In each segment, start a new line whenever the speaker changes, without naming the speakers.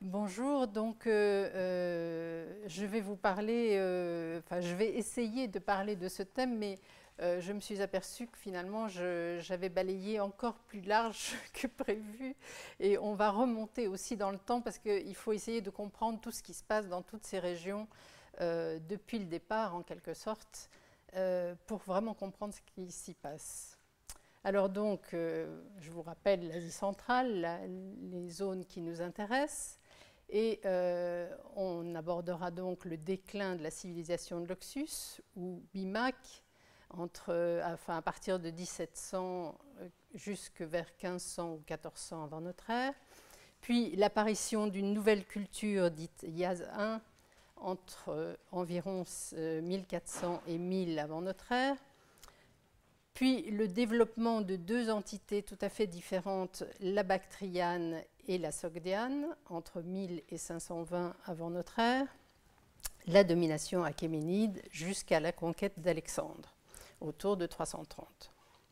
Bonjour, donc je vais vous parler, je vais essayer de parler de ce thème, mais je me suis aperçue que finalement j'avais balayé encore plus large que prévu et on va remonter aussi dans le temps parce qu'il faut essayer de comprendre tout ce qui se passe dans toutes ces régions depuis le départ en quelque sorte pour vraiment comprendre ce qui s'y passe. Alors donc, je vous rappelle l'Asie centrale, les zones qui nous intéressent. Et on abordera donc le déclin de la civilisation de l'Oxus, ou BIMAC, à partir de 1700 jusque vers 1500 ou 1400 avant notre ère. Puis l'apparition d'une nouvelle culture dite Yaz 1 entre environ 1400 et 1000 avant notre ère. Puis le développement de deux entités tout à fait différentes, la Bactriane et la Sogdiane, entre 1000 et 520 avant notre ère, la domination achéménide jusqu'à la conquête d'Alexandre, autour de 330.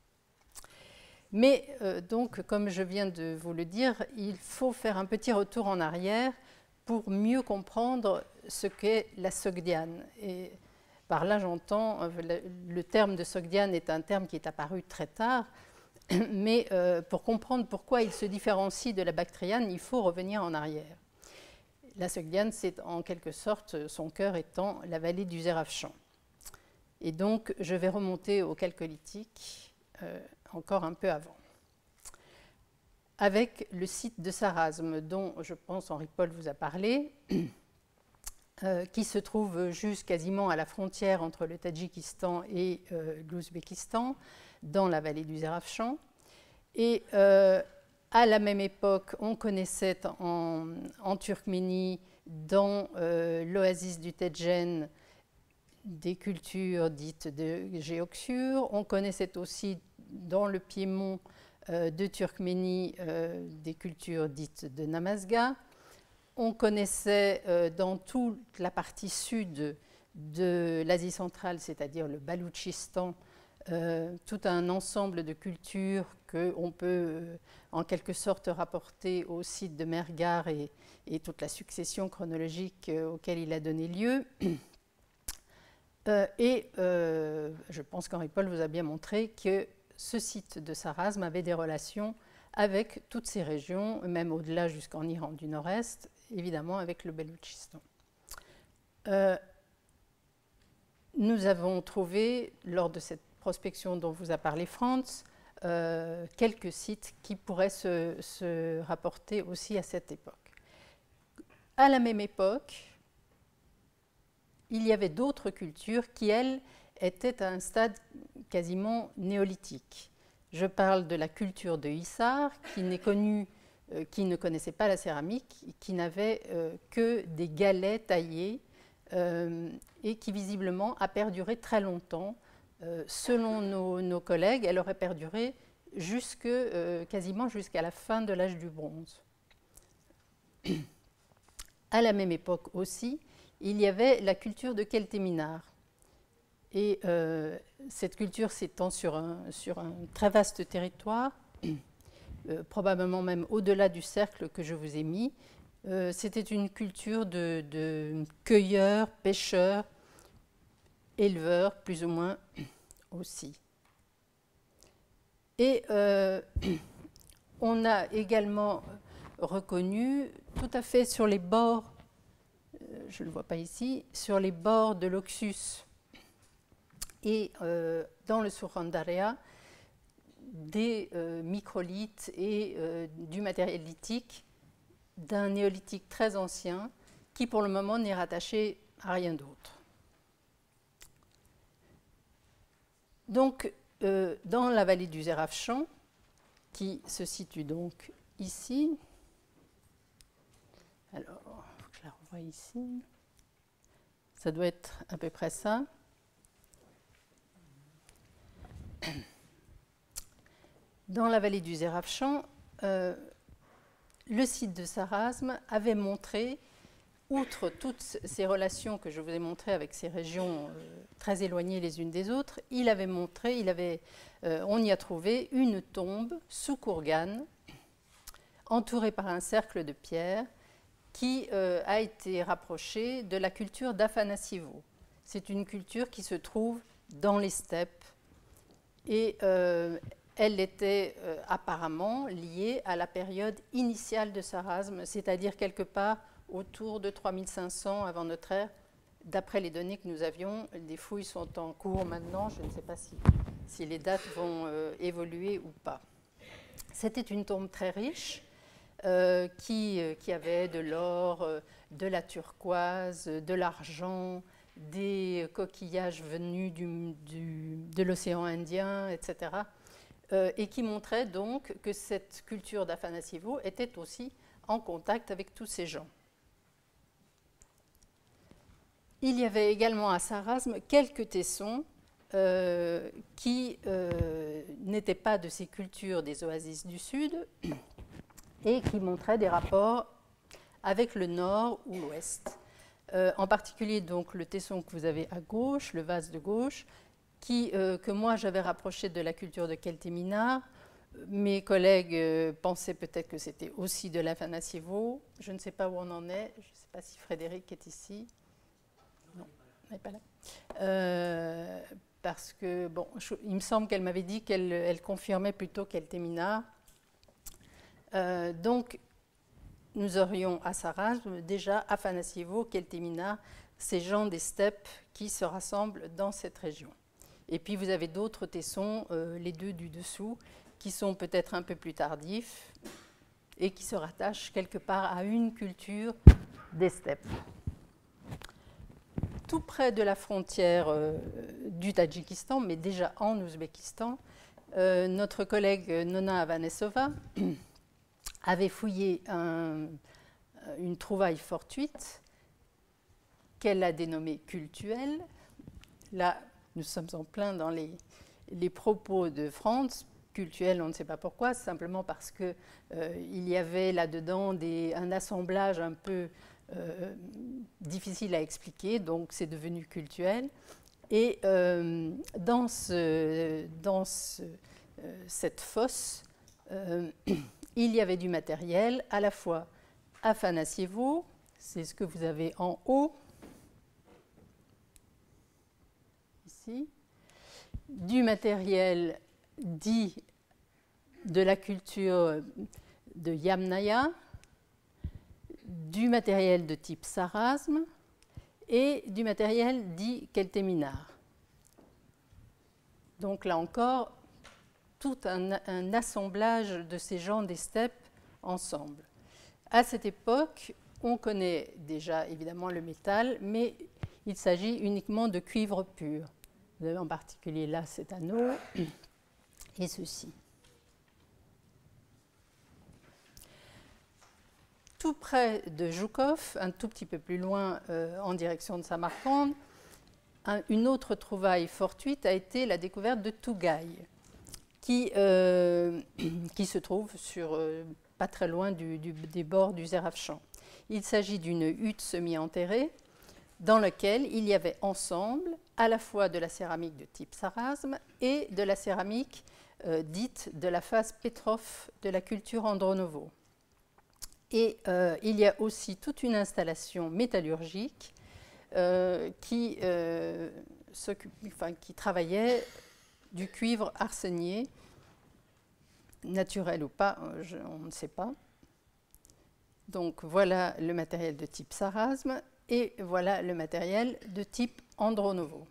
Mais donc, comme je viens de vous le dire, il faut faire un petit retour en arrière pour mieux comprendre ce qu'est la Sogdiane. Et par là, j'entends, le terme de Sogdiane est un terme qui est apparu très tard, mais pour comprendre pourquoi il se différencie de la Bactriane, il faut revenir en arrière. La Sogdiane, c'est en quelque sorte son cœur étant la vallée du Zérafshan. Et donc, je vais remonter au Chalcolithique, encore un peu avant. Avec le site de Sarasme, dont je pense Henri Paul vous a parlé, qui se trouve juste quasiment à la frontière entre le Tadjikistan et l'Ouzbékistan, dans la vallée du Zérafshan. Et à la même époque, on connaissait en Turkménie, dans l'oasis du Tedjen, des cultures dites de Géoxure. On connaissait aussi dans le Piémont de Turkménie des cultures dites de Namazga. On connaissait dans toute la partie sud de l'Asie centrale, c'est-à-dire le Baloutchistan, tout un ensemble de cultures qu'on peut en quelque sorte rapporter au site de Mehrgarh et toute la succession chronologique auquel il a donné lieu. Je pense qu'Henri Paul vous a bien montré que ce site de Sarasme avait des relations avec toutes ces régions, même au-delà jusqu'en Iran du Nord-Est, évidemment avec le Baloutchistan. Nous avons trouvé, lors de cette prospection dont vous a parlé Franz, quelques sites qui pourraient se rapporter aussi à cette époque. À la même époque, il y avait d'autres cultures qui, elles, étaient à un stade quasiment néolithique. Je parle de la culture de Hissar, qui ne connaissait pas la céramique, qui n'avait que des galets taillés et qui visiblement a perduré très longtemps. Selon nos collègues, elle aurait perduré quasiment jusqu'à la fin de l'âge du bronze. À la même époque aussi, il y avait la culture de Keltéminar. Et cette culture s'étend sur un très vaste territoire, probablement même au-delà du cercle que je vous ai mis. C'était une culture de cueilleurs, pêcheurs, éleveurs, plus ou moins aussi. Et on a également reconnu, tout à fait sur les bords, je ne le vois pas ici, sur les bords de l'Oxus et dans le Sourandarea, des microlithes et du matériel lithique d'un néolithique très ancien qui pour le moment n'est rattaché à rien d'autre. Donc dans la vallée du Zérafshan, qui se situe donc ici, alors il faut que je la revoie ici, ça doit être à peu près ça. Dans la vallée du Zérafshan, le site de Sarasme avait montré, outre toutes ces relations que je vous ai montrées avec ces régions très éloignées les unes des autres, on y a trouvé une tombe sous Kourgan, entourée par un cercle de pierre, qui a été rapprochée de la culture d'Afanassievo. C'est une culture qui se trouve dans les steppes et elle était apparemment liée à la période initiale de Sarrazme, c'est-à-dire quelque part autour de 3500 avant notre ère. D'après les données que nous avions, les fouilles sont en cours maintenant, je ne sais pas si les dates vont évoluer ou pas. C'était une tombe très riche qui avait de l'or, de la turquoise, de l'argent, des coquillages venus de l'océan Indien, etc. Et qui montrait donc que cette culture d'Afanassievo était aussi en contact avec tous ces gens. Il y avait également à Sarrazme quelques tessons qui n'étaient pas de ces cultures des oasis du Sud et qui montraient des rapports avec le Nord ou l'Ouest. En particulier donc le tesson que vous avez à gauche, le vase de gauche, que moi j'avais rapproché de la culture de Keltéminard. Mes collègues pensaient peut-être que c'était aussi de l'Afanassievo. Je ne sais pas où on en est. Je ne sais pas si Frédéric est ici. Non, elle n'est pas là. Parce que, bon, il me semble qu'elle m'avait dit qu'elle confirmait plutôt Keltéminard. Donc, nous aurions à Sarrazme déjà Afanassievo, Keltéminard, ces gens des steppes qui se rassemblent dans cette région. Et puis vous avez d'autres tessons, les deux du dessous, qui sont peut-être un peu plus tardifs et qui se rattachent quelque part à une culture des steppes. Tout près de la frontière du Tadjikistan, mais déjà en Ouzbékistan, notre collègue Nona Avanessova avait fouillé une trouvaille fortuite qu'elle a dénommée cultuelle. Là, nous sommes en plein dans les propos de Franz. Cultuel, on ne sait pas pourquoi, simplement parce qu'il y avait là-dedans un assemblage un peu difficile à expliquer, donc c'est devenu cultuel. Et dans cette fosse, il y avait du matériel, à la fois Afanassievo, c'est ce que vous avez en haut, ici, du matériel dit de la culture de Yamnaya, du matériel de type Sarrazme et du matériel dit Keltéminard. Donc là encore, tout un assemblage de ces gens des steppes ensemble. À cette époque, on connaît déjà évidemment le métal, mais il s'agit uniquement de cuivre pur. Vous avez en particulier là cet anneau et ceci. Tout près de Joukov, un tout petit peu plus loin en direction de Samarcande, une autre trouvaille fortuite a été la découverte de Tougaï, qui se trouve pas très loin des bords du Zerafshan. Il s'agit d'une hutte semi-enterrée dans laquelle il y avait ensemble à la fois de la céramique de type Sarrazme et de la céramique dite de la phase Petrov de la culture Andronovo. Et il y a aussi toute une installation métallurgique qui travaillait du cuivre arsenié, naturel ou pas, on ne sait pas. Donc voilà le matériel de type Sarrazme et voilà le matériel de type Andronovo.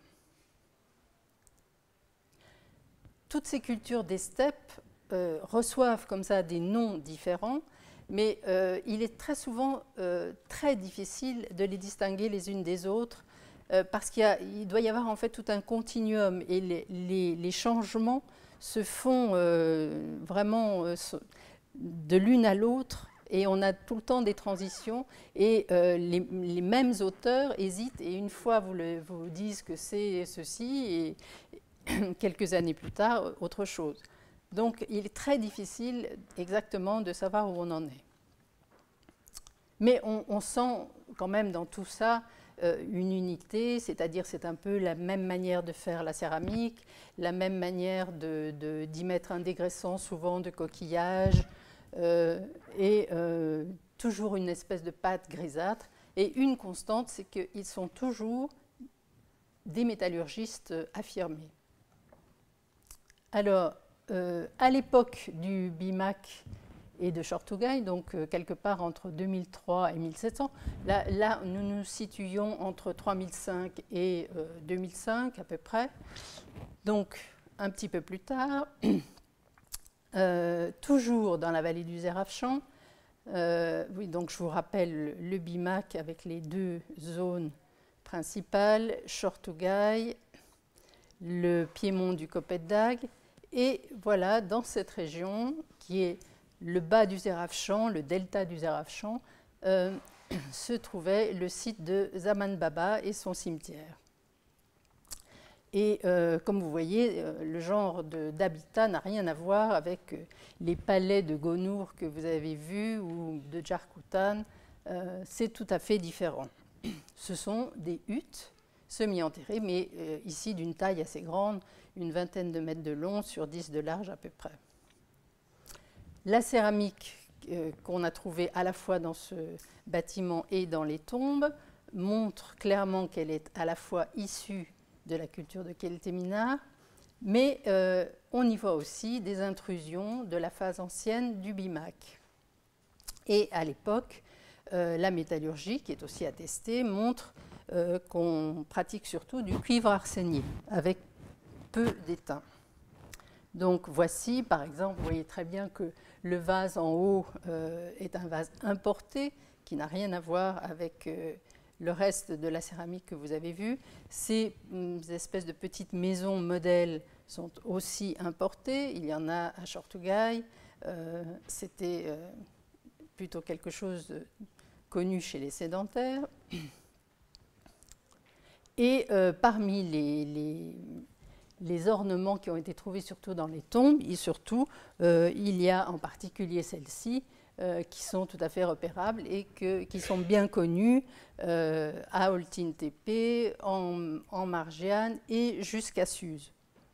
Toutes ces cultures des steppes reçoivent comme ça des noms différents, mais il est très souvent très difficile de les distinguer les unes des autres parce qu'il doit y avoir en fait tout un continuum et les changements se font vraiment de l'une à l'autre et on a tout le temps des transitions et les mêmes auteurs hésitent et une fois vous disent que c'est ceci et quelques années plus tard autre chose. Donc il est très difficile exactement de savoir où on en est. Mais on sent quand même dans tout ça une unité, c'est-à-dire c'est un peu la même manière de faire la céramique, la même manière d'y mettre un dégraissant souvent de coquillage, et toujours une espèce de pâte grisâtre. Et une constante, c'est qu'ils sont toujours des métallurgistes affirmés. Alors, à l'époque du Bimak et de Shortugai, donc quelque part entre 2003 et 1700, là nous nous situions entre 3005 et 2005 à peu près, donc un petit peu plus tard, toujours dans la vallée du Zérafchan. Oui, donc je vous rappelle le Bimak avec les deux zones principales, Shortugai, le piémont du Kopet-Dag, et voilà, dans cette région, qui est le bas du Zérafchan, le delta du Zérafchan, se trouvait le site de Zaman Baba et son cimetière. Et comme vous voyez, le genre d'habitat n'a rien à voir avec les palais de Gonur que vous avez vus ou de Jarkoutan. C'est tout à fait différent. Ce sont des huttes semi-enterrées, mais ici d'une taille assez grande, une vingtaine de mètres de long sur 10 de large à peu près. La céramique qu'on a trouvée à la fois dans ce bâtiment et dans les tombes montre clairement qu'elle est à la fois issue de la culture de Kelteminar, mais on y voit aussi des intrusions de la phase ancienne du Bimak. Et à l'époque, la métallurgie, qui est aussi attestée, montre qu'on pratique surtout du cuivre arsénié, avec peu d'étain. Donc voici, par exemple, vous voyez très bien que le vase en haut est un vase importé, qui n'a rien à voir avec le reste de la céramique que vous avez vu. Ces espèces de petites maisons modèles sont aussi importées. Il y en a à Shortugai. C'était plutôt quelque chose de connu chez les sédentaires. Et parmi les ornements qui ont été trouvés surtout dans les tombes, et surtout, il y a en particulier celles-ci, qui sont tout à fait repérables et qui sont bien connues à Oltin Tepe, en Margiane et jusqu'à Suse.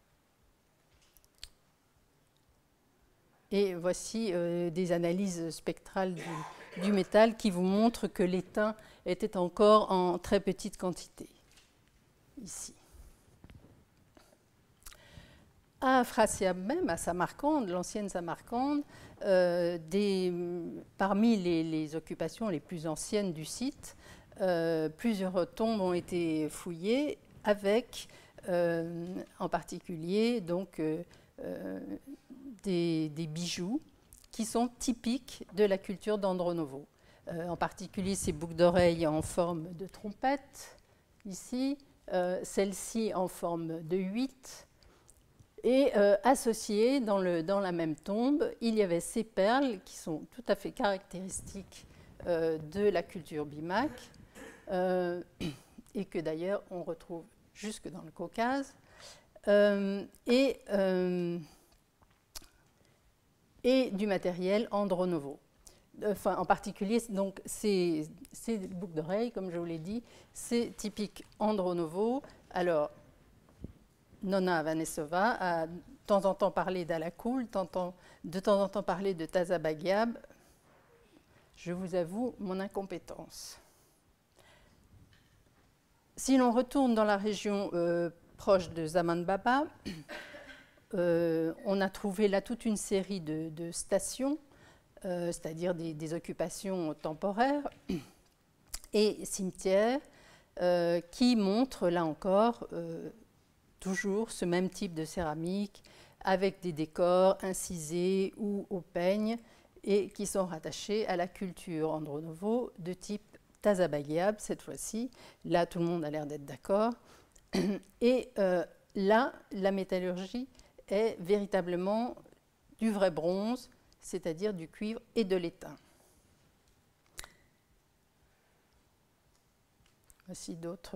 Et voici des analyses spectrales du métal qui vous montrent que l'étain était encore en très petite quantité, ici. À Afrasiab même, à Samarcande, l'ancienne Samarcande, parmi les occupations les plus anciennes du site, plusieurs tombes ont été fouillées avec, en particulier, donc, des bijoux qui sont typiques de la culture d'Andronovo. En particulier ces boucles d'oreilles en forme de trompette, ici, celle-ci en forme de 8. Et associées dans la même tombe, il y avait ces perles qui sont tout à fait caractéristiques de la culture Bimak et que d'ailleurs on retrouve jusque dans le Caucase. Et du matériel Andronovo. Enfin, en particulier, donc, ces boucles d'oreilles, comme je vous l'ai dit, c'est typique Andronovo. Alors, Nona Vanesova a de temps en temps parlé d'Alakoul, de temps en temps parlé de Tazabagiab. Je vous avoue mon incompétence. Si l'on retourne dans la région proche de Zaman Baba, on a trouvé là toute une série de stations, c'est-à-dire des occupations temporaires et cimetières qui montrent là encore toujours ce même type de céramique avec des décors incisés ou au peigne et qui sont rattachés à la culture Andronovo de type Tazabagiab cette fois-ci. Là, tout le monde a l'air d'être d'accord. Et là, la métallurgie est véritablement du vrai bronze, c'est-à-dire du cuivre et de l'étain. Voici d'autres.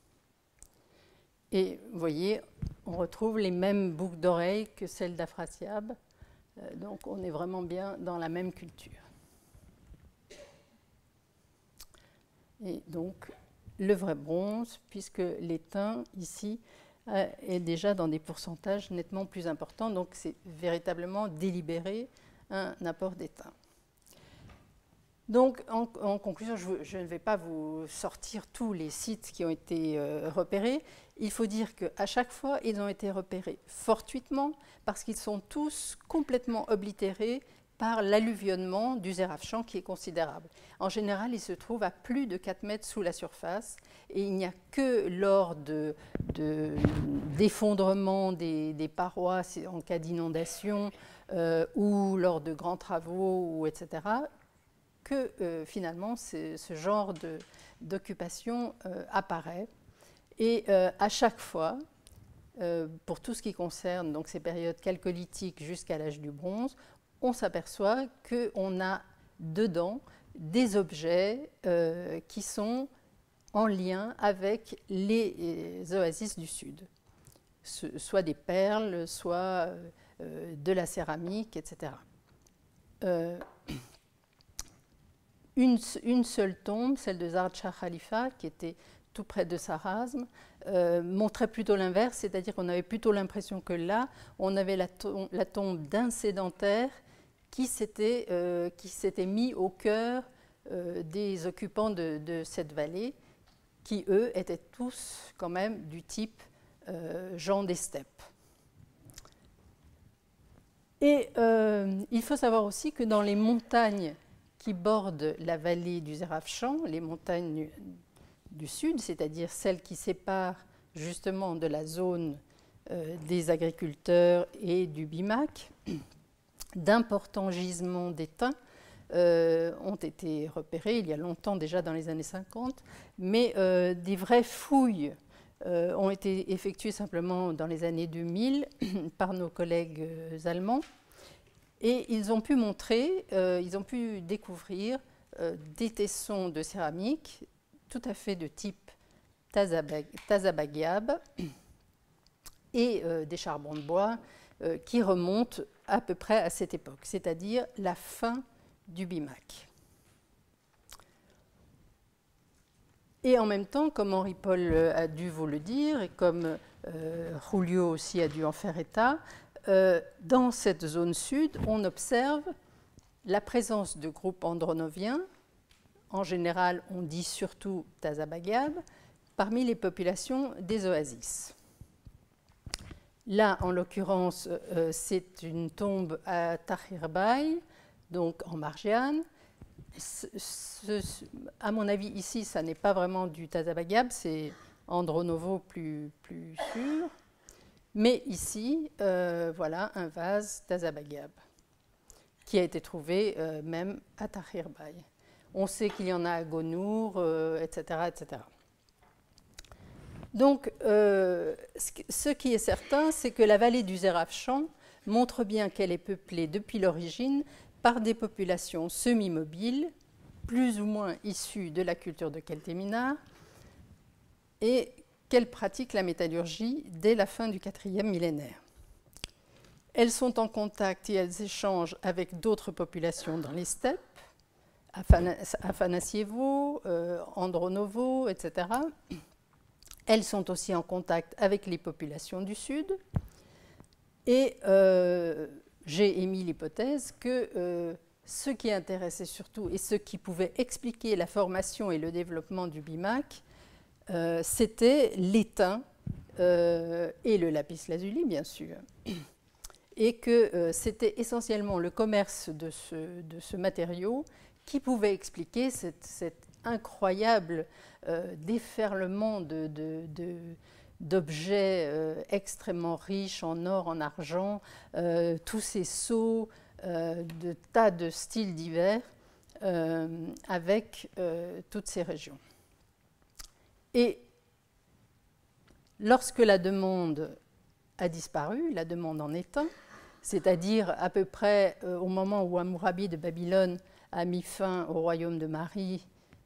Et vous voyez, on retrouve les mêmes boucles d'oreilles que celles d'Afrasiab. Donc on est vraiment bien dans la même culture. Et donc le vrai bronze, puisque l'étain ici est déjà dans des pourcentages nettement plus importants. Donc c'est véritablement délibéré un apport d'étain. Donc, en conclusion, je ne vais pas vous sortir tous les sites qui ont été repérés. Il faut dire qu'à chaque fois, ils ont été repérés fortuitement parce qu'ils sont tous complètement oblitérés par l'alluvionnement du Zérafshan qui est considérable. En général, il se trouve à plus de 4 mètres sous la surface et il n'y a que lors d'effondrement des parois en cas d'inondation ou lors de grands travaux, etc., que finalement ce genre d'occupation apparaît. Et à chaque fois, pour tout ce qui concerne donc, ces périodes chalcolithiques jusqu'à l'âge du bronze, on s'aperçoit qu'on a dedans des objets qui sont en lien avec les oasis du Sud, soit des perles, soit de la céramique, etc. Une seule tombe, celle de Zard Shah Khalifa, qui était tout près de Sarazm, montrait plutôt l'inverse, c'est-à-dire qu'on avait plutôt l'impression que là, on avait la tombe d'un sédentaire qui s'était mis au cœur des occupants de cette vallée, qui, eux, étaient tous quand même du type gens des steppes. Et il faut savoir aussi que dans les montagnes qui bordent la vallée du Zérafshan, les montagnes du sud, c'est-à-dire celles qui séparent justement de la zone des agriculteurs et du Bimak, d'importants gisements d'étain ont été repérés il y a longtemps, déjà dans les années 50, mais des vraies fouilles ont été effectuées simplement dans les années 2000 par nos collègues allemands. Et ils ont pu montrer, ils ont pu découvrir des tessons de céramique tout à fait de type Tazabagiab et des charbons de bois qui remontent à peu près à cette époque, c'est-à-dire la fin du Bimak. Et en même temps, comme Henri-Paul a dû vous le dire, et comme Julio aussi a dû en faire état, dans cette zone sud, on observe la présence de groupes andronoviens, en général on dit surtout Tazabagiab, parmi les populations des oasis. Là, en l'occurrence, c'est une tombe à Tahrir-Bay, donc en Margiane. À mon avis, ici, ça n'est pas vraiment du Tazabagiab, c'est Andronovo plus sûr. Mais ici, voilà un vase Tazabagiab qui a été trouvé même à Tahrir-Bay. On sait qu'il y en a à Gonour, etc., etc. Donc, ce qui est certain, c'est que la vallée du Zérafshan montre bien qu'elle est peuplée depuis l'origine par des populations semi-mobiles, plus ou moins issues de la culture de Keltéminar, et qu'elles pratiquent la métallurgie dès la fin du IVe millénaire. Elles sont en contact et elles échangent avec d'autres populations dans les steppes, Afanassievo, Andronovo, etc. Elles sont aussi en contact avec les populations du Sud. Et j'ai émis l'hypothèse que ce qui intéressait surtout et ce qui pouvait expliquer la formation et le développement du Bimak, c'était l'étain et le lapis-lazuli, bien sûr. Et que c'était essentiellement le commerce de ce matériau qui pouvait expliquer cet incroyable déferlement d'objets extrêmement riches en or, en argent, tous ces sceaux, de tas de styles divers avec toutes ces régions. Et lorsque la demande a disparu, la demande en étain, c'est-à-dire à peu près au moment où Hammurabi de Babylone a mis fin au royaume de Marie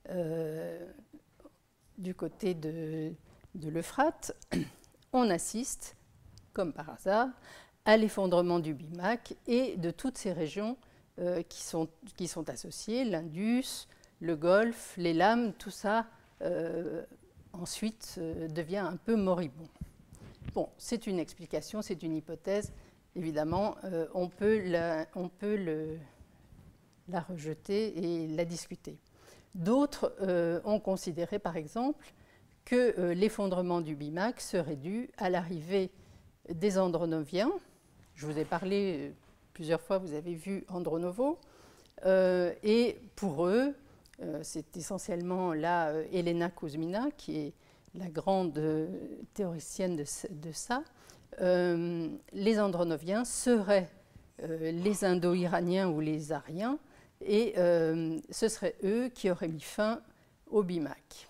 du côté de l'Euphrate, on assiste, comme par hasard, à l'effondrement du Bimak et de toutes ces régions qui sont associées, l'Indus, le Golfe, les lames, tout ça ensuite devient un peu moribond. Bon, c'est une explication, c'est une hypothèse. Évidemment, on peut la rejeter et la discuter. D'autres ont considéré, par exemple, que l'effondrement du BIMAC serait dû à l'arrivée des Andronoviens. Je vous ai parlé plusieurs fois, vous avez vu Andronovo. Et pour eux, c'est essentiellement là Elena Kuzmina, qui est la grande théoricienne de ça. Les Andronoviens seraient les Indo-Iraniens ou les Ariens, et ce seraient eux qui auraient mis fin au BIMAC.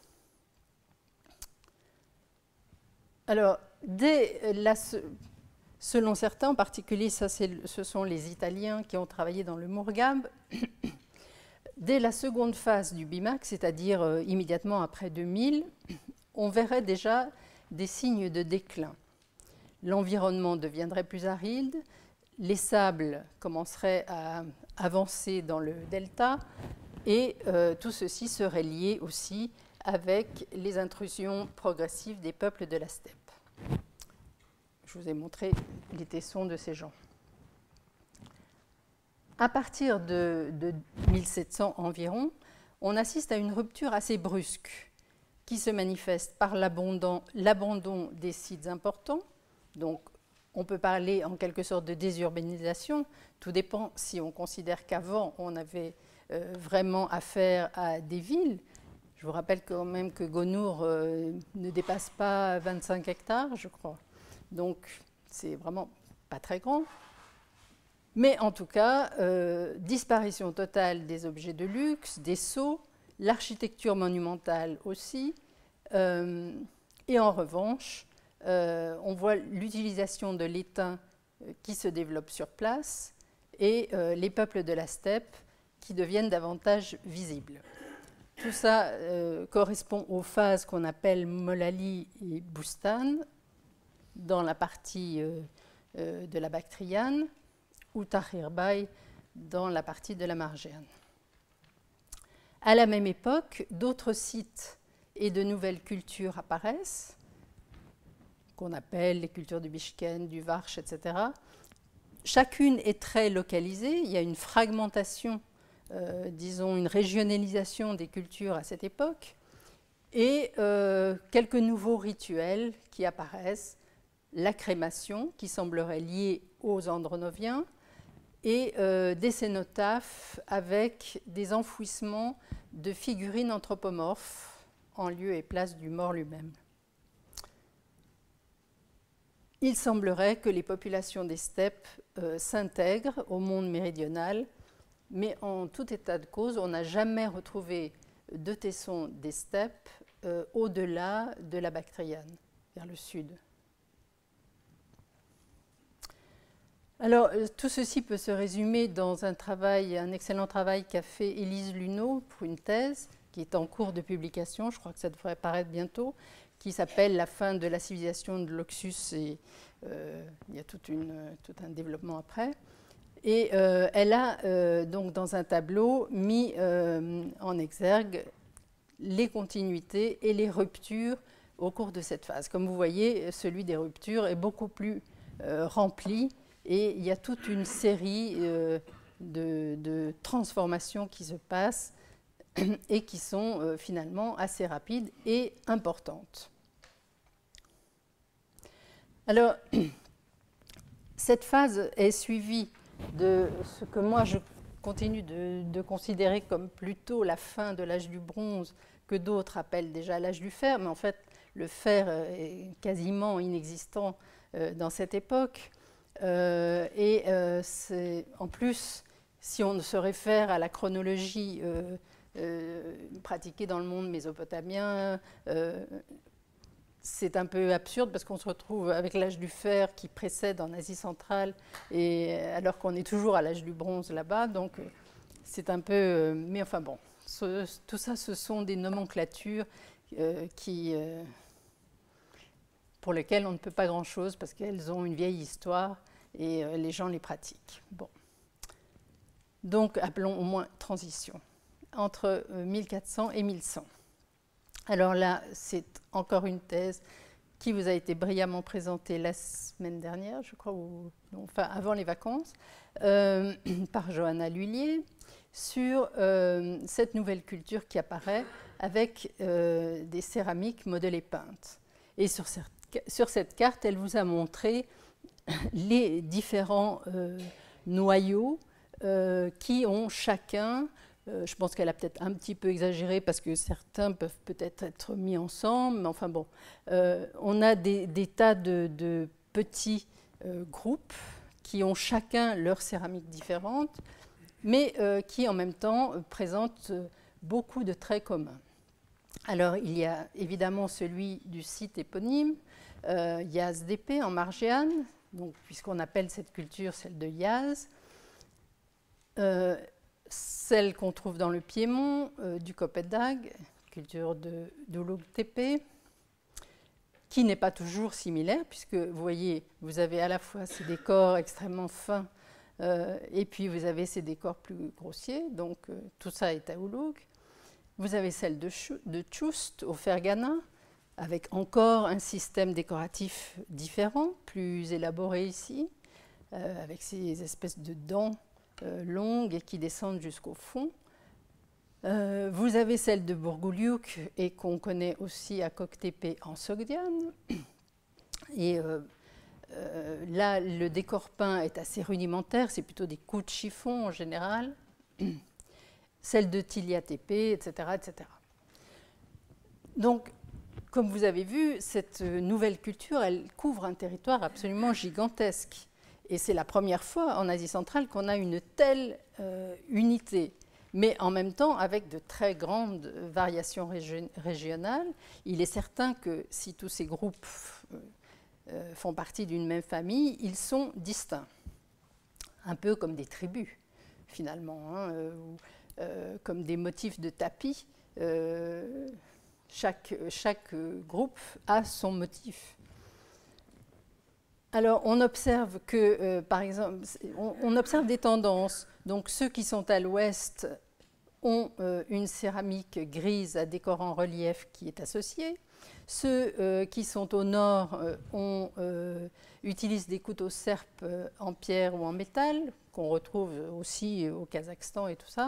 Alors, selon certains, en particulier, ce sont les Italiens qui ont travaillé dans le Mourghab, dès la seconde phase du BIMAC, c'est-à-dire immédiatement après 2000, on verrait déjà des signes de déclin. L'environnement deviendrait plus aride, les sables commenceraient à avancer dans le delta, et tout ceci serait lié aussi avec les intrusions progressives des peuples de la steppe. Je vous ai montré les tessons de ces gens. À partir de 1700 environ, on assiste à une rupture assez brusque qui se manifeste par l'abandon des sites importants. Donc, on peut parler en quelque sorte de désurbanisation. Tout dépend si on considère qu'avant, on avait vraiment affaire à des villes. Je vous rappelle quand même que Gonour ne dépasse pas 25 hectares, je crois. Donc, c'est vraiment pas très grand. Mais en tout cas, disparition totale des objets de luxe, des sceaux, l'architecture monumentale aussi. Et en revanche, on voit l'utilisation de l'étain qui se développe sur place et les peuples de la steppe qui deviennent davantage visibles. Tout ça correspond aux phases qu'on appelle Molali et Boustan dans la partie de la Bactriane, ou Tahrir-Bay dans la partie de la Marjane. À la même époque, d'autres sites et de nouvelles cultures apparaissent, qu'on appelle les cultures du Bishken, du Varch, etc. Chacune est très localisée, il y a une fragmentation, disons une régionalisation des cultures à cette époque, et quelques nouveaux rituels qui apparaissent, la crémation qui semblerait liée aux Andronoviens, et des cénotaphes avec des enfouissements de figurines anthropomorphes en lieu et place du mort lui-même. Il semblerait que les populations des steppes s'intègrent au monde méridional, mais en tout état de cause, on n'a jamais retrouvé de tessons des steppes au-delà de la Bactriane, vers le sud. Alors, tout ceci peut se résumer dans un excellent travail qu'a fait Élise Luneau pour une thèse qui est en cours de publication, je crois que ça devrait paraître bientôt, qui s'appelle « La fin de la civilisation de l'Oxus » et il y a tout un développement après. Et elle a donc dans un tableau mis en exergue les continuités et les ruptures au cours de cette phase. Comme vous voyez, celui des ruptures est beaucoup plus rempli. Et il y a toute une série de transformations qui se passent et qui sont finalement assez rapides et importantes. Alors, cette phase est suivie de ce que moi je continue de considérer comme plutôt la fin de l'âge du bronze, que d'autres appellent déjà l'âge du fer, mais en fait le fer est quasiment inexistant dans cette époque. En plus, si on se réfère à la chronologie pratiquée dans le monde mésopotamien, c'est un peu absurde parce qu'on se retrouve avec l'âge du fer qui précède en Asie centrale, et, alors qu'on est toujours à l'âge du bronze là-bas. Donc c'est un peu... mais enfin bon, tout ça, ce sont des nomenclatures pour lesquelles on ne peut pas grand-chose parce qu'elles ont une vieille histoire et les gens les pratiquent. Bon. Donc, appelons au moins transition, entre 1400 et 1100. Alors là, c'est encore une thèse qui vous a été brillamment présentée la semaine dernière, je crois, enfin avant les vacances, par Johanna Lhuillier, sur cette nouvelle culture qui apparaît avec des céramiques modelées peintes. Et sur cette carte, elle vous a montré les différents noyaux qui ont chacun, je pense qu'elle a peut-être un petit peu exagéré parce que certains peuvent peut-être être mis ensemble, mais enfin bon, on a des tas de petits groupes qui ont chacun leur céramique différente, mais qui en même temps présentent beaucoup de traits communs. Alors il y a évidemment celui du site éponyme, Yazdépe en Margiane, donc puisqu'on appelle cette culture celle de Yaz, celle qu'on trouve dans le Piémont, du Kopetdag, culture de Ulugtepe, qui n'est pas toujours similaire, puisque vous voyez, vous avez à la fois ces décors extrêmement fins, et puis vous avez ces décors plus grossiers, donc tout ça est à Ulug. Vous avez celle de Tchoust au Fergana, avec encore un système décoratif différent, plus élaboré ici, avec ces espèces de dents longues et qui descendent jusqu'au fond. Vous avez celle de Bourgouliuk et qu'on connaît aussi à Koktepe en Sogdiane. Et là, le décor peint est assez rudimentaire, c'est plutôt des coups de chiffon en général. Celle de Tiliatepe, etc., etc. Donc, comme vous avez vu, cette nouvelle culture, elle couvre un territoire absolument gigantesque. Et c'est la première fois en Asie centrale qu'on a une telle unité. Mais en même temps, avec de très grandes variations régionales, il est certain que si tous ces groupes font partie d'une même famille, ils sont distincts. Un peu comme des tribus, finalement, hein, comme des motifs de tapis. Chaque groupe a son motif. Alors, on observe que, par exemple, on observe des tendances. Donc, ceux qui sont à l'ouest ont une céramique grise à décor en relief qui est associée. Ceux qui sont au nord utilisent des couteaux serpes en pierre ou en métal, qu'on retrouve aussi au Kazakhstan et tout ça.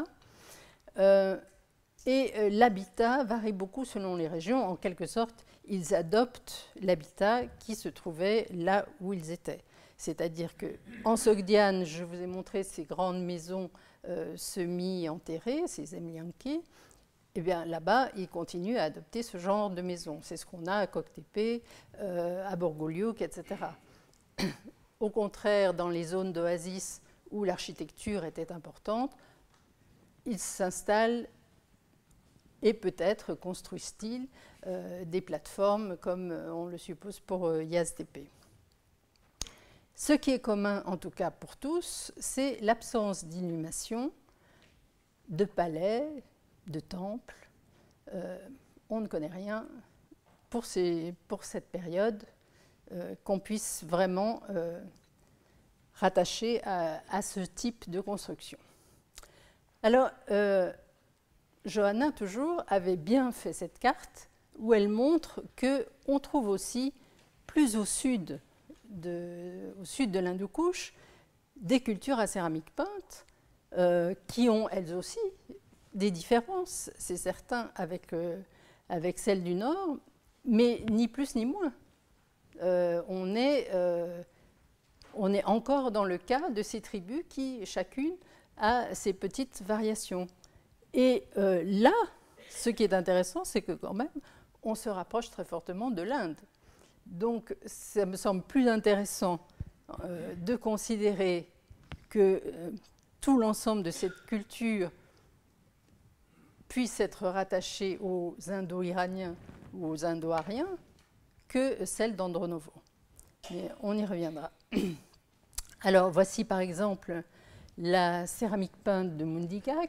Et l'habitat varie beaucoup selon les régions. En quelque sorte, ils adoptent l'habitat qui se trouvait là où ils étaient. C'est-à-dire qu'en Sogdiane, je vous ai montré ces grandes maisons semi-enterrées, ces emlianki. Eh bien, là-bas, ils continuent à adopter ce genre de maisons. C'est ce qu'on a à Koktepe, à Bourgouliuk, etc. Au contraire, dans les zones d'oasis où l'architecture était importante, ils s'installent et peut-être construisent-ils des plateformes comme on le suppose pour Yazdépe. Ce qui est commun, en tout cas pour tous, c'est l'absence d'inhumation, de palais, de temples. On ne connaît rien pour cette période qu'on puisse vraiment rattacher à ce type de construction. Alors, Johanna, toujours, avait bien fait cette carte où elle montre qu'on trouve aussi, plus au sud de l'Hindoukouche, des cultures à céramique peinte qui ont, elles aussi, des différences, c'est certain, avec celles du Nord, mais ni plus ni moins. On est encore dans le cas de ces tribus qui, chacune, a ses petites variations. Et là, ce qui est intéressant, c'est que quand même, on se rapproche très fortement de l'Inde. Donc, ça me semble plus intéressant de considérer que tout l'ensemble de cette culture puisse être rattaché aux Indo-Iraniens ou aux Indo-Ariens que celle d'Andronovo. Mais on y reviendra. Alors, voici par exemple la céramique peinte de Mundigak.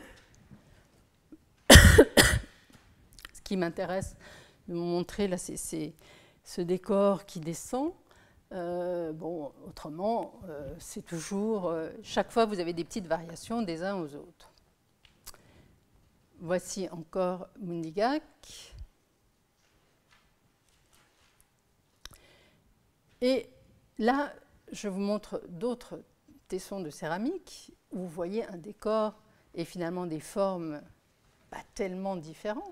Ce qui m'intéresse de vous montrer, là, c'est ce décor qui descend. Bon, autrement, c'est toujours... chaque fois, vous avez des petites variations des uns aux autres. Voici encore Mundigak. Et là, je vous montre d'autres tessons de céramique où vous voyez un décor et finalement des formes tellement différentes.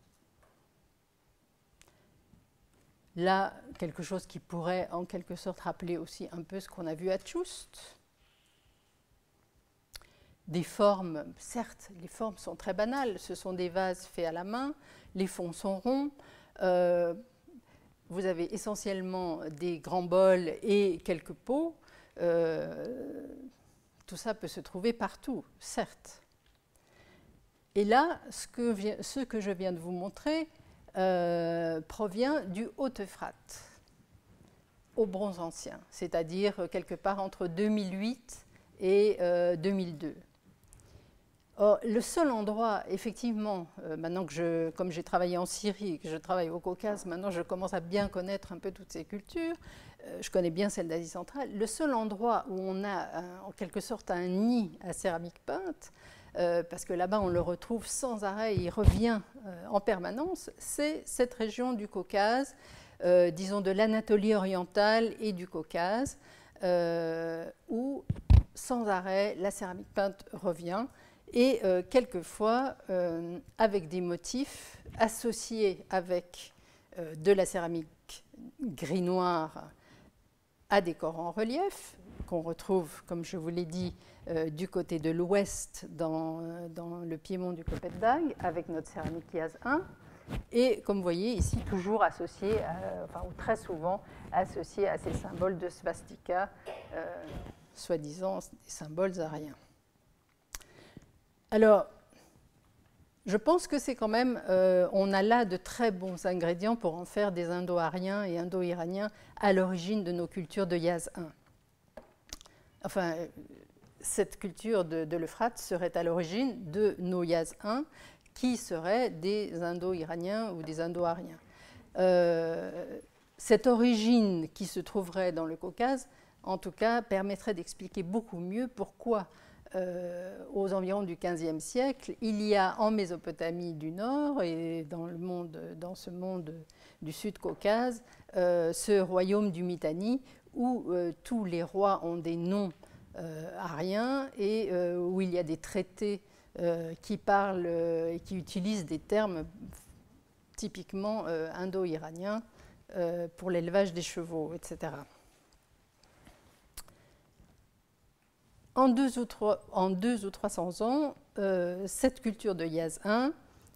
Là, quelque chose qui pourrait en quelque sorte rappeler aussi un peu ce qu'on a vu à Tchoust. Des formes, certes, les formes sont très banales, ce sont des vases faits à la main, les fonds sont ronds, vous avez essentiellement des grands bols et quelques pots, tout ça peut se trouver partout, certes. Et là, ce que je viens de vous montrer provient du Haut-Euphrate, au Bronze ancien, c'est-à-dire quelque part entre 2008 et 2002. Or, le seul endroit, effectivement, maintenant que comme j'ai travaillé en Syrie et que je travaille au Caucase, maintenant je commence à bien connaître un peu toutes ces cultures, je connais bien celle d'Asie centrale, le seul endroit où on a en quelque sorte un nid à céramique peinte, parce que là-bas on le retrouve sans arrêt, il revient en permanence, c'est cette région du Caucase, disons de l'Anatolie orientale et du Caucase, où sans arrêt la céramique peinte revient, et quelquefois avec des motifs associés avec de la céramique gris-noir à des corps en relief, qu'on retrouve, comme je vous l'ai dit, du côté de l'ouest dans le piémont du Kopetdag, avec notre céramique Iaz 1, et comme vous voyez ici, toujours associé, ou très souvent associé à ces symboles de swastika, soi-disant des symboles ariens. Alors, je pense que c'est quand même, on a là de très bons ingrédients pour en faire des Indo-Ariens et Indo-Iraniens à l'origine de nos cultures de Iaz 1. Enfin, cette culture de l'Euphrate serait à l'origine de nos Iaz 1, qui seraient des Indo-Iraniens ou des Indo-Ariens. Cette origine qui se trouverait dans le Caucase, en tout cas, permettrait d'expliquer beaucoup mieux pourquoi aux environs du XVe siècle, il y a en Mésopotamie du Nord et dans ce monde du Sud-Caucase, ce royaume du Mitanni où tous les rois ont des noms ariens et où il y a des traités qui parlent et qui utilisent des termes typiquement indo-iraniens pour l'élevage des chevaux, etc. En 200 ou 300 ans, cette culture de Iaz 1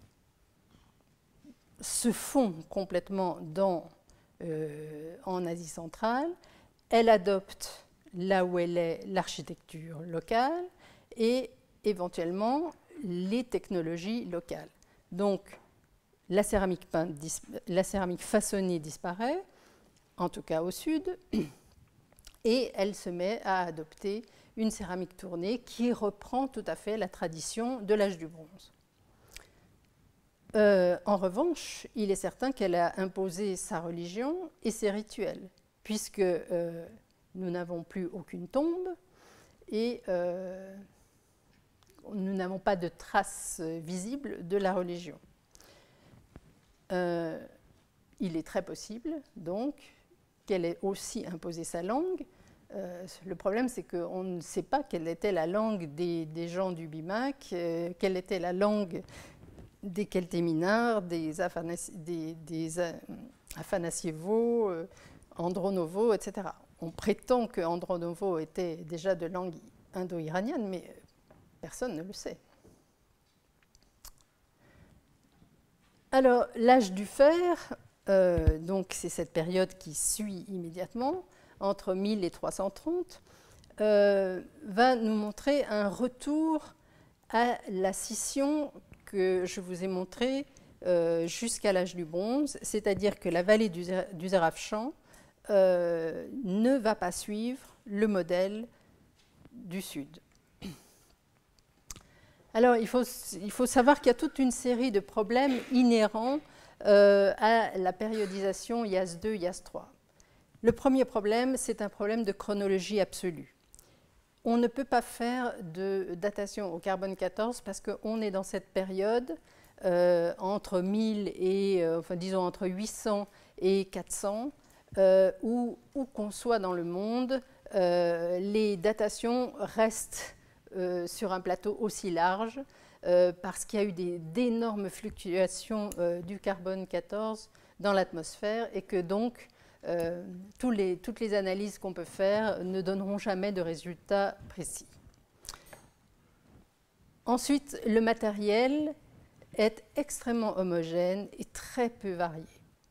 se fond complètement en Asie centrale. Elle adopte là où elle est l'architecture locale et éventuellement les technologies locales. Donc la céramique façonnée disparaît, en tout cas au sud, et elle se met à adopter une céramique tournée qui reprend tout à fait la tradition de l'âge du bronze. En revanche, il est certain qu'elle a imposé sa religion et ses rituels, puisque nous n'avons plus aucune tombe et nous n'avons pas de traces visibles de la religion. Il est très possible, donc, qu'elle ait aussi imposé sa langue. Le problème, c'est qu'on ne sait pas quelle était la langue des gens du Bimak, quelle était la langue des Keltéminards, des Afanassievo, Andronovo, etc. On prétend que Andronovo était déjà de langue indo-iranienne, mais personne ne le sait. Alors, l'âge du fer, donc c'est cette période qui suit immédiatement, entre 1000 et 330, va nous montrer un retour à la scission que je vous ai montrée jusqu'à l'âge du bronze, c'est-à-dire que la vallée du Zerafshan ne va pas suivre le modèle du sud. Alors, il faut savoir qu'il y a toute une série de problèmes inhérents à la périodisation IAS 2, IAS 3. Le premier problème, c'est un problème de chronologie absolue. On ne peut pas faire de datation au carbone 14 parce qu'on est dans cette période entre 1000 et, disons, entre 800 et 400, où qu'on soit dans le monde, les datations restent sur un plateau aussi large, parce qu'il y a eu d'énormes fluctuations du carbone 14 dans l'atmosphère et que donc toutes les analyses qu'on peut faire ne donneront jamais de résultats précis. Ensuite, le matériel est extrêmement homogène et très peu varié.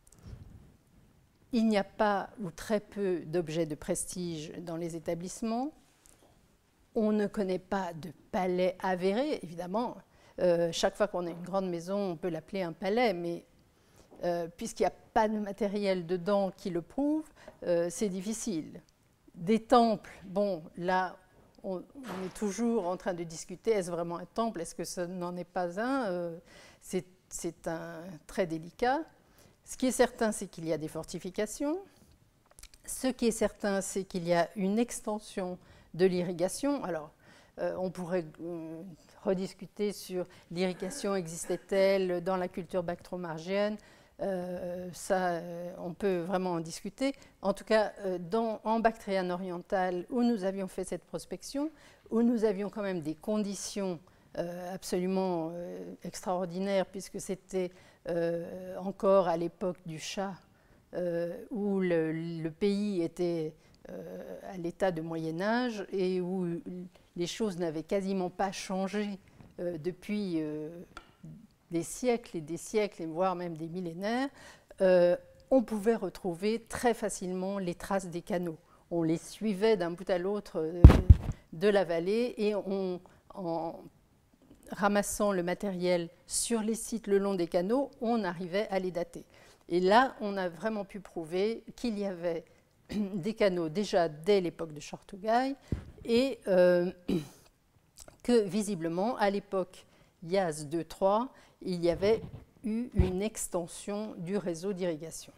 Il n'y a pas ou très peu d'objets de prestige dans les établissements. On ne connaît pas de palais avérés, évidemment. Chaque fois qu'on a une grande maison, on peut l'appeler un palais, mais puisqu'il n'y a pas de matériel dedans qui le prouve, c'est difficile. Des temples, bon, là, on est toujours en train de discuter, est-ce vraiment un temple, est-ce que ça n'en est pas un? C'est très délicat. Ce qui est certain, c'est qu'il y a des fortifications. Ce qui est certain, c'est qu'il y a une extension de l'irrigation. Alors, on pourrait rediscuter sur l'irrigation existait-elle dans la culture bactromargienne. Ça, on peut vraiment en discuter. En tout cas, en Bactriane orientale, où nous avions fait cette prospection, où nous avions quand même des conditions absolument extraordinaires, puisque c'était encore à l'époque du Shah, où le pays était à l'état de Moyen-Âge et où les choses n'avaient quasiment pas changé depuis des siècles et des siècles, voire même des millénaires, on pouvait retrouver très facilement les traces des canaux. On les suivait d'un bout à l'autre de la vallée et en ramassant le matériel sur les sites le long des canaux, on arrivait à les dater. Et là, on a vraiment pu prouver qu'il y avait des canaux déjà dès l'époque de Chortougaï et que visiblement, à l'époque Yaz 2-3, il y avait eu une extension du réseau d'irrigation.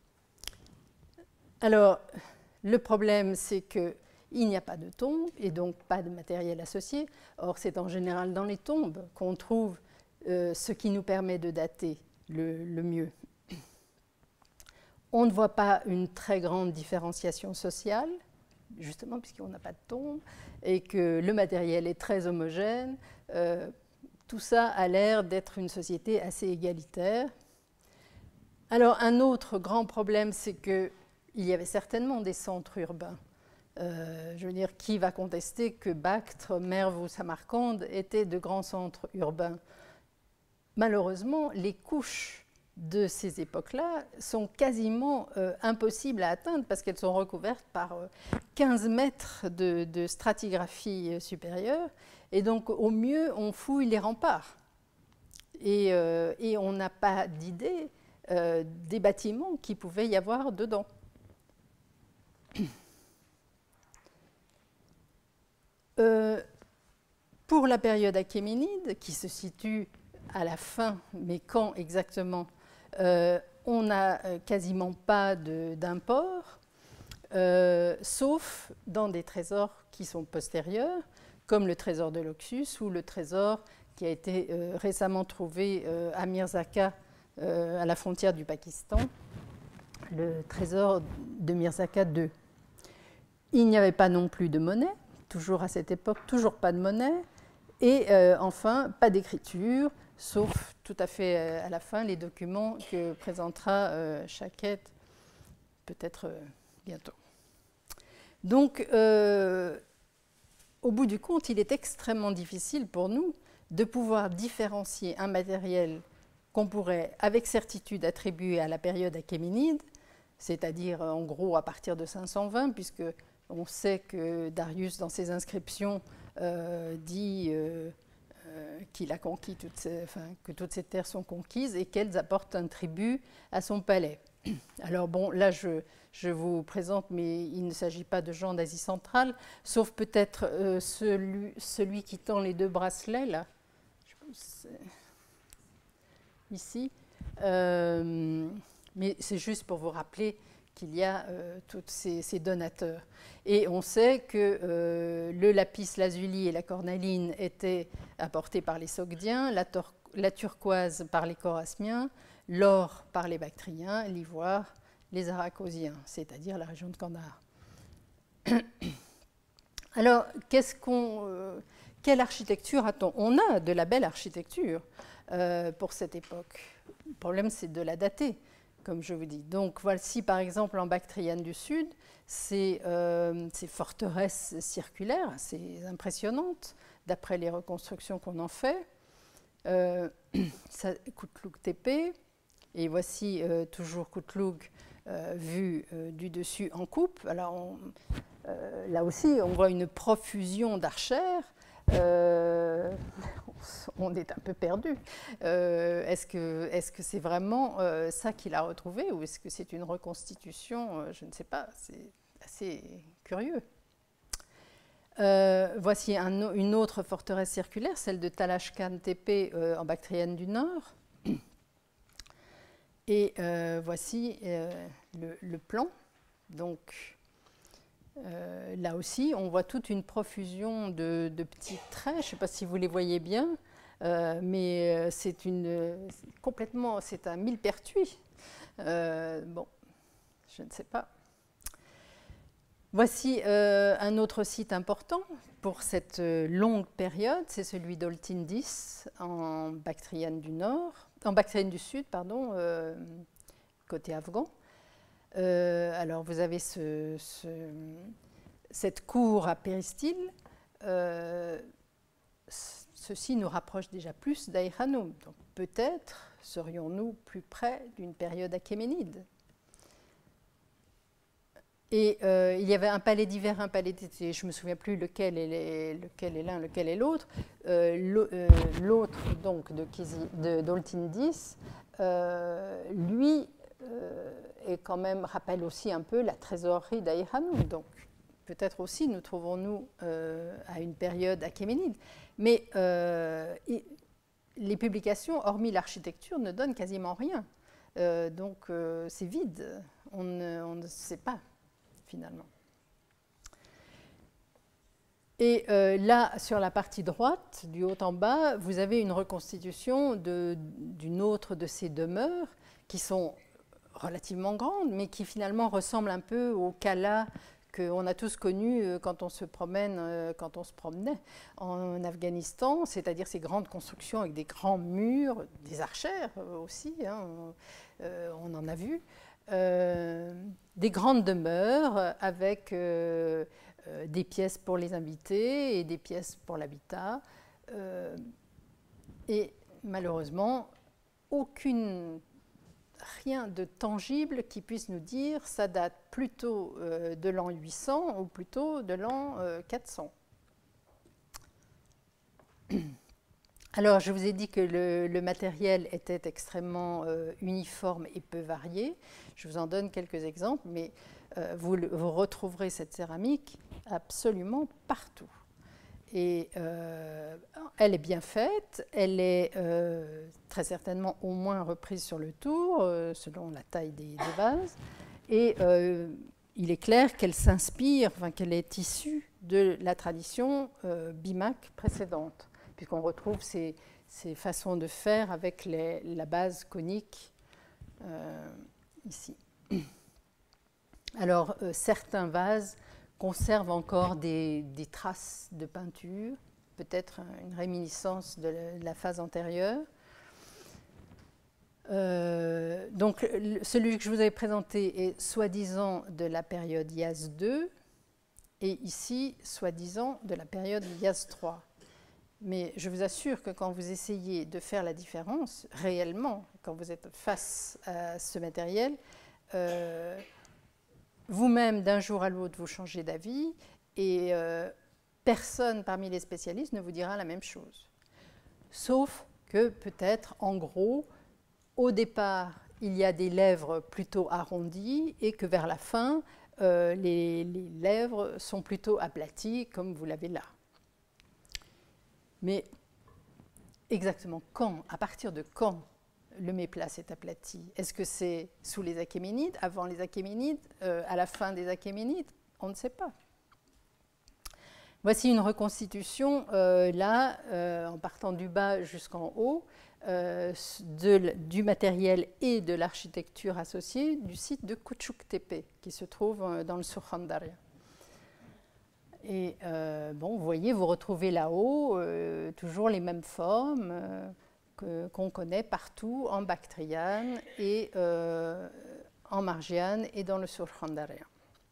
Alors, le problème, c'est qu'il n'y a pas de tombes et donc pas de matériel associé. Or, c'est en général dans les tombes qu'on trouve ce qui nous permet de dater le mieux. On ne voit pas une très grande différenciation sociale, justement puisqu'on n'a pas de tombe, et que le matériel est très homogène. Tout ça a l'air d'être une société assez égalitaire. Alors, un autre grand problème, c'est qu'il y avait certainement des centres urbains. Je veux dire, qui va contester que Bactre, Merv ou Samarcande étaient de grands centres urbains? Malheureusement, les couches de ces époques-là sont quasiment impossibles à atteindre parce qu'elles sont recouvertes par 15 mètres de stratigraphie supérieure. Et donc, au mieux, on fouille les remparts. Et on n'a pas d'idée des bâtiments qu'il pouvait y avoir dedans. Pour la période achéménide, qui se situe à la fin, mais quand exactement, on n'a quasiment pas d'import, sauf dans des trésors qui sont postérieurs, comme le trésor de l'Oxus ou le trésor qui a été récemment trouvé à Mirzaka, à la frontière du Pakistan, le trésor de Mirzaka II. Il n'y avait pas non plus de monnaie, toujours à cette époque, toujours pas de monnaie, et enfin, pas d'écriture, sauf tout à fait à la fin, les documents que présentera Chaquette, peut-être bientôt. Donc, au bout du compte, il est extrêmement difficile pour nous de pouvoir différencier un matériel qu'on pourrait avec certitude attribuer à la période achéménide, c'est-à-dire en gros à partir de 520, puisque on sait que Darius, dans ses inscriptions, dit qu'il a conquis que toutes ces terres sont conquises et qu'elles apportent un tribut à son palais. Alors bon, là je vous présente, mais il ne s'agit pas de gens d'Asie centrale, sauf peut-être celui qui tend les deux bracelets, là, je pense, ici. Mais c'est juste pour vous rappeler qu'il y a tous ces donateurs. Et on sait que le lapis lazuli et la cornaline étaient apportés par les Sogdiens, la turquoise par les Chorasmiens, l'or par les Bactriens, l'ivoire, les Aracosiens, c'est-à-dire la région de Kandahar. Alors, quelle architecture a-t-on? On a de la belle architecture pour cette époque. Le problème, c'est de la dater, comme je vous dis. Donc, voici par exemple en Bactriane du Sud, ces forteresses circulaires assez impressionnantes, d'après les reconstructions qu'on en fait. Kutluk Tepe, et voici toujours Kutluk vu du dessus en coupe. Alors, là aussi, on voit une profusion d'archères. On est un peu perdu. Est-ce que c'est vraiment ça qu'il a retrouvé ou est-ce que c'est une reconstitution? Je ne sais pas, c'est assez curieux. Voici une autre forteresse circulaire, celle de Talashkan Tepe en Bactriane du Nord. Et voici le plan. Donc, là aussi, on voit toute une profusion de petits traits. Je ne sais pas si vous les voyez bien, mais c'est un millepertuis. Bon, je ne sais pas. Voici un autre site important pour cette longue période, c'est celui d'Oltindis en Bactriane du Sud, pardon, côté afghan. Alors vous avez cette cour à péristyle. Ceci nous rapproche déjà plus d'Aï-Khanoum. Donc peut-être serions-nous plus près d'une période achéménide. Et il y avait un palais d'hiver, un palais d'été. Je ne me souviens plus lequel est l'un, lequel est l'autre. L'autre, donc, d'Oltindis, lui, est quand même, rappelle aussi un peu la trésorerie d'Aï-Khanoum. Donc, peut-être aussi nous trouvons-nous à une période achéménide. Mais les publications, hormis l'architecture, ne donnent quasiment rien. Donc, c'est vide. On ne sait pas. Finalement. Et là, sur la partie droite, du haut en bas, vous avez une reconstitution d'une autre de ces demeures qui sont relativement grandes, mais qui finalement ressemblent un peu aux calas qu'on a tous connus quand on se promenait en Afghanistan, c'est-à-dire ces grandes constructions avec des grands murs, des archères aussi, hein, on en a vu. Des grandes demeures avec des pièces pour les invités et des pièces pour l'habitat. Et malheureusement, rien de tangible qui puisse nous dire ça date plutôt de l'an 800 ou plutôt de l'an 400. Alors, je vous ai dit que le matériel était extrêmement uniforme et peu varié. Je vous en donne quelques exemples, mais vous retrouverez cette céramique absolument partout. Et elle est bien faite, elle est très certainement au moins reprise sur le tour, selon la taille des vases. Et il est clair qu'elle s'inspire, qu'elle est issue de la tradition bimac précédente, puisqu'on retrouve ces façons de faire avec la base conique ici. Alors, certains vases conservent encore des traces de peinture, peut-être une réminiscence de la phase antérieure. Donc, celui que je vous avais présenté est soi-disant de la période Yaz II, et ici, soi-disant de la période Yaz III. Mais je vous assure que quand vous essayez de faire la différence, réellement, quand vous êtes face à ce matériel, vous-même, d'un jour à l'autre, vous changez d'avis et personne parmi les spécialistes ne vous dira la même chose. Sauf que peut-être, en gros, au départ, il y a des lèvres plutôt arrondies et que vers la fin, les lèvres sont plutôt aplaties, comme vous l'avez là. Mais exactement quand, à partir de quand le méplat s'est aplati? Est-ce que c'est sous les Achéménides, avant les Achéménides, à la fin des Achéménides? On ne sait pas. Voici une reconstitution, là, en partant du bas jusqu'en haut, du matériel et de l'architecture associée du site de Küçüktepe, qui se trouve dans le Surkhandarya. Et bon, vous voyez, vous retrouvez là-haut toujours les mêmes formes qu'on connaît partout en Bactriane et en Margiane et dans le Surkhandarien.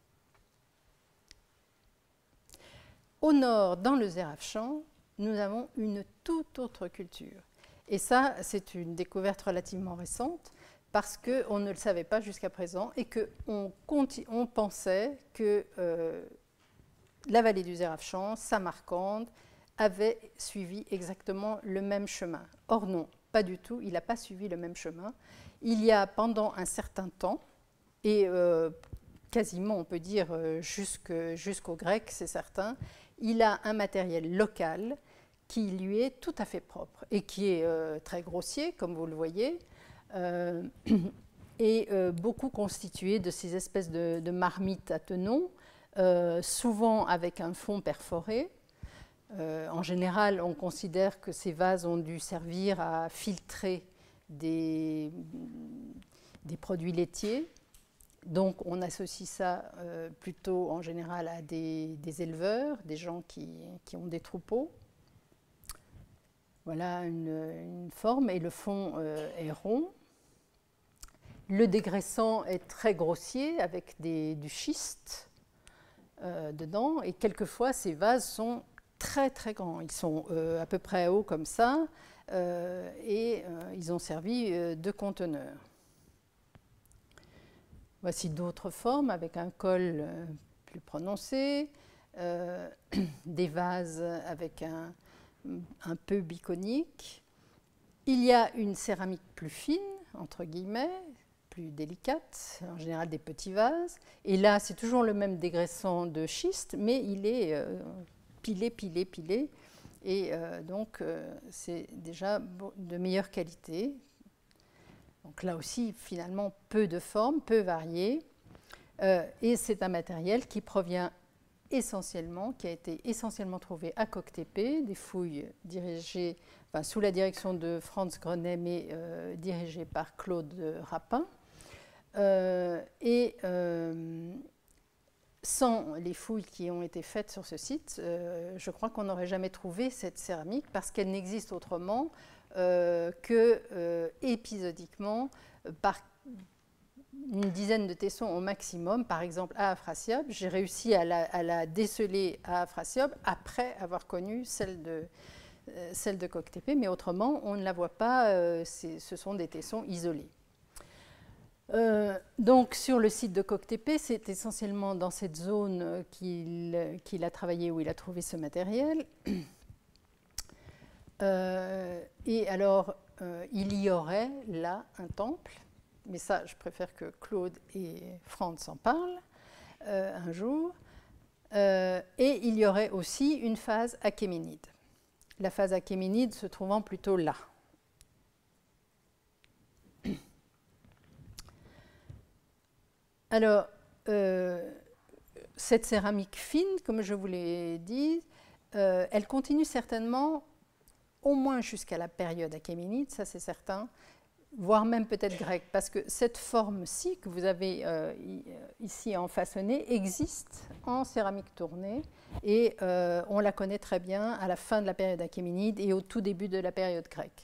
Au nord, dans le Zerafshan, nous avons une toute autre culture. Et ça, c'est une découverte relativement récente parce qu'on ne le savait pas jusqu'à présent et qu'on pensait que la vallée du Zerafshan, Samarcande, avait suivi exactement le même chemin. Or non, pas du tout, il n'a pas suivi le même chemin. Il y a pendant un certain temps, et quasiment on peut dire jusqu'aux Grecs, c'est certain, il a un matériel local qui lui est tout à fait propre et qui est très grossier, comme vous le voyez, et beaucoup constitué de ces espèces de marmites à tenons, souvent avec un fond perforé. En général, on considère que ces vases ont dû servir à filtrer des produits laitiers. Donc, on associe ça plutôt en général à des éleveurs, des gens qui ont des troupeaux. Voilà une forme, et le fond est rond. Le dégraissant est très grossier avec du schiste dedans, et quelquefois ces vases sont très très grands. Ils sont à peu près hauts comme ça, et ils ont servi de conteneurs. Voici d'autres formes avec un col plus prononcé, des vases avec un peu biconique. Il y a une céramique plus fine, entre guillemets, plus délicate, en général des petits vases. Et là, c'est toujours le même dégraissant de schiste, mais il est pilé. Et donc, c'est déjà de meilleure qualité. Donc là aussi, finalement, peu de formes, peu variées. Et c'est un matériel qui provient essentiellement, qui a été essentiellement trouvé à Koktépé, des fouilles dirigées, enfin, sous la direction de Franz Grenet, mais dirigées par Claude Rapin. Sans les fouilles qui ont été faites sur ce site, je crois qu'on n'aurait jamais trouvé cette céramique parce qu'elle n'existe autrement que épisodiquement par une dizaine de tessons au maximum. Par exemple, à Afrasiab, j'ai réussi à la déceler à Afrasiab après avoir connu celle de Koktépé, mais autrement, on ne la voit pas, ce sont des tessons isolés. Donc sur le site de Koktépé, c'est essentiellement dans cette zone qu'il a travaillé, où il a trouvé ce matériel. Et alors, il y aurait là un temple, mais ça, je préfère que Claude et Franz en parlent un jour. Et il y aurait aussi une phase achéménide. La phase achéménide se trouvant plutôt là. Alors, cette céramique fine, comme je vous l'ai dit, elle continue certainement au moins jusqu'à la période achéménide, ça c'est certain, voire même peut-être grecque, parce que cette forme-ci que vous avez ici en façonné existe en céramique tournée, et on la connaît très bien à la fin de la période achéménide et au tout début de la période grecque.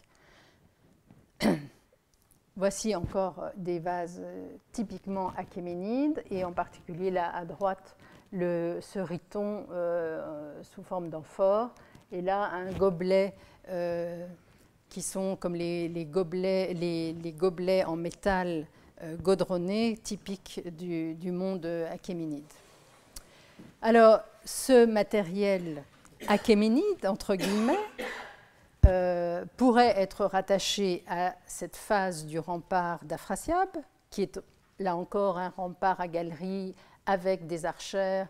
Voici encore des vases typiquement achéménides, et en particulier là à droite ce riton sous forme d'amphore, et là un gobelet qui sont comme les gobelets en métal gaudronné typiques du monde achéménide. Alors ce matériel achéménide, entre guillemets, pourrait être rattaché à cette phase du rempart d'Afrasiab, qui est là encore un rempart à galerie avec des archères,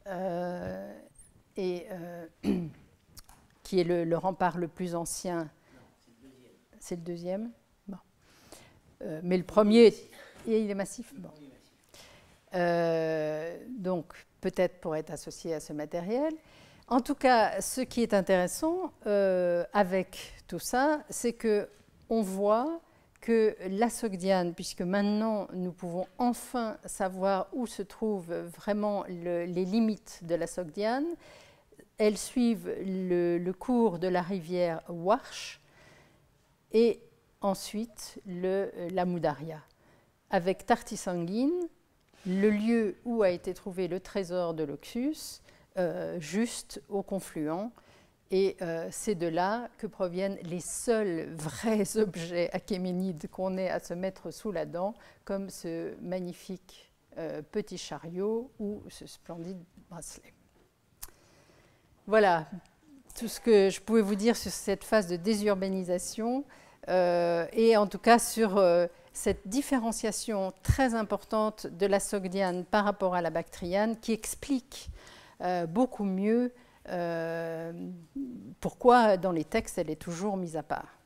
et qui est le rempart le plus ancien. C'est le deuxième. Bon. Mais le premier, il est massif. Bon. Donc, peut-être pour être associé à ce matériel. En tout cas, ce qui est intéressant avec tout ça, c'est qu'on voit que la Sogdiane, puisque maintenant nous pouvons enfin savoir où se trouvent vraiment les limites de la Sogdiane, elles suivent le cours de la rivière Warsh et ensuite la Moudaria. Avec Tarti-Sanguine, le lieu où a été trouvé le trésor de l'Oxus, juste au confluent. Et c'est de là que proviennent les seuls vrais objets achéménides qu'on ait à se mettre sous la dent, comme ce magnifique petit chariot ou ce splendide bracelet. Voilà tout ce que je pouvais vous dire sur cette phase de désurbanisation et en tout cas sur cette différenciation très importante de la sogdiane par rapport à la bactriane qui explique beaucoup mieux pourquoi dans les textes elle est toujours mise à part.